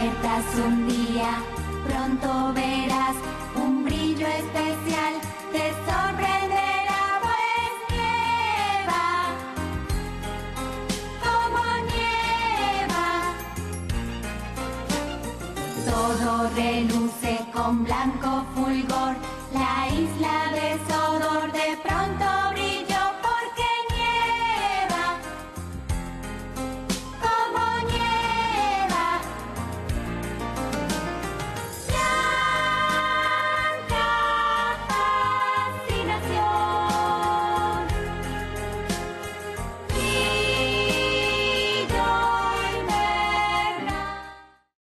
despiertas un día, pronto verás un brillo especial, te sorprenderá, pues nieva, como nieva. Todo reluce con blanco fulgor, la isla de Sodor de pronto